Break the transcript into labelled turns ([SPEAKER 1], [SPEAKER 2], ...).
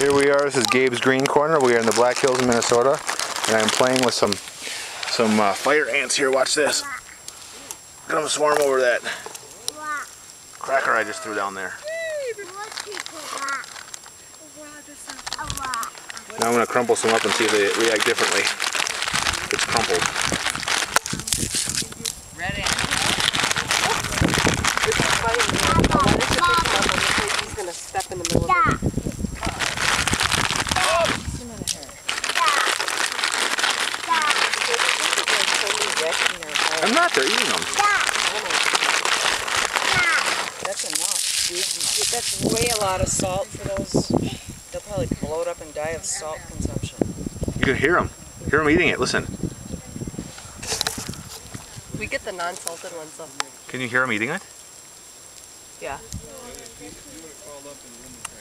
[SPEAKER 1] Here we are, this is Gabe's Green Corner. We are in the Black Hills of Minnesota, and I'm playing with some fire ants here. Watch this. Look at them swarm over that cracker I just threw down there. Now I'm going to crumple some up and see if they react differently. It's crumpled.
[SPEAKER 2] Red ant. He's going to step in the middle of it.
[SPEAKER 1] I'm not, they're eating them.
[SPEAKER 2] That's enough. That's way a lot of salt for those. They'll probably bloat up and die of salt consumption.
[SPEAKER 1] You can hear them. Hear them eating it, listen.
[SPEAKER 2] We get the non-salted ones though.
[SPEAKER 1] Can you hear them eating it?
[SPEAKER 2] Yeah.